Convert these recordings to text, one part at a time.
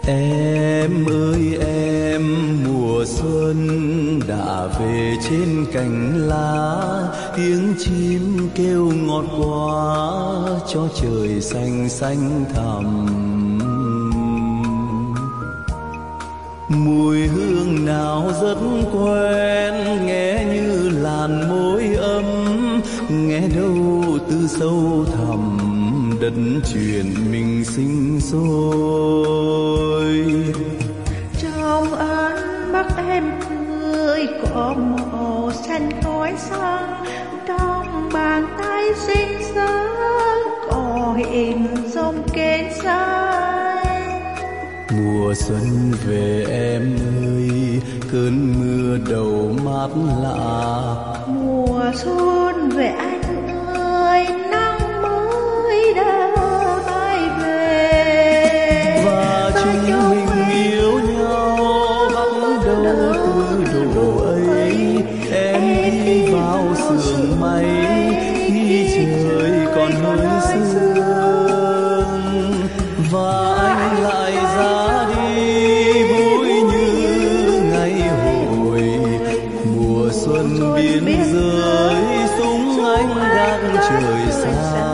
Em ơi em, mùa xuân đã về trên cành lá, tiếng chim kêu ngọt quá cho trời xanh xanh thẳm. Mùi hương nào rất quen, nghe như làn môi ấm, nghe đâu từ sâu thẳm đất truyền mình sinh sôi. Trong ánh mắt em cười có màu xanh khói xanh, trong bàn tay xinh xắn có hình dòng kén xanh. Mùa xuân về em ơi, cơn mưa đầu mát lạ. Mùa xuân về anh ơi, nắng mới đã bay về. Và chúng mình yêu nhau bắt đầu từ độ ấy. Em đi vào sương mây khi trời còn hơi sương, và anh lại ra đi vui như ngày hồi. Mùa xuân biên giới súng anh gác trời xa.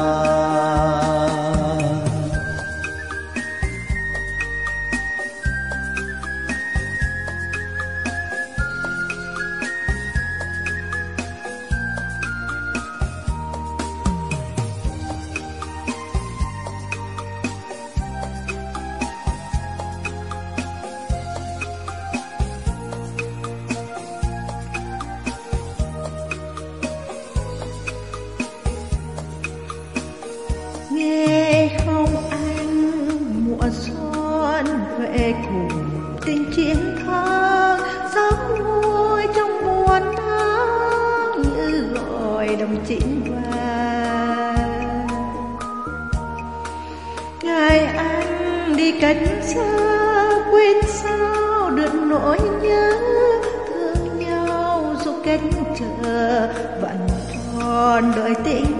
Nghe không anh, mùa xuân về cùng tình chiến thắng, sống vui trong muôn tháng như gọi đồng chinh vàng. Ngày anh đi cách xa, quên sao được nỗi nhớ, thương nhau dù cách chờ vẫn còn đợi tình.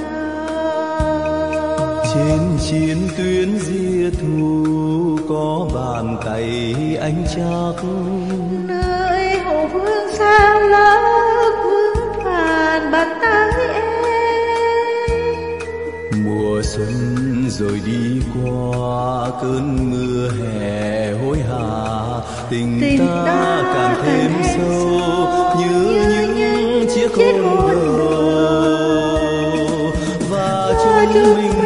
Trên chiến tuyến diệt thù có bàn tay anh chắc, nơi hồ vương xa lắc vương phàn bàn tay em. Mùa xuân rồi đi qua, cơn mưa hè hối hả, tình ta càng thêm sâu như những chiếc hôn đầu. Và chúng mình